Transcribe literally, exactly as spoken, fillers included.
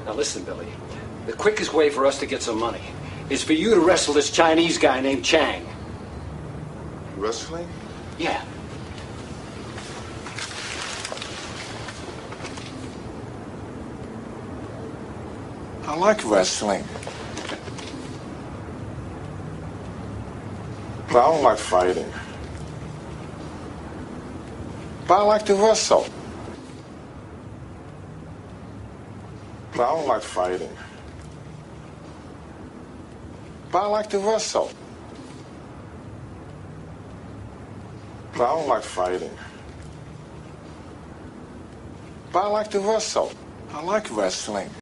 Now listen, Billy. The quickest way for us to get some money is for you to wrestle this Chinese guy named Chang. Wrestling? Yeah. I like wrestling. But I don't like fighting. But I like to wrestle. But I don't like fighting. But I like to wrestle. But I don't like fighting. But I like to wrestle. I like wrestling.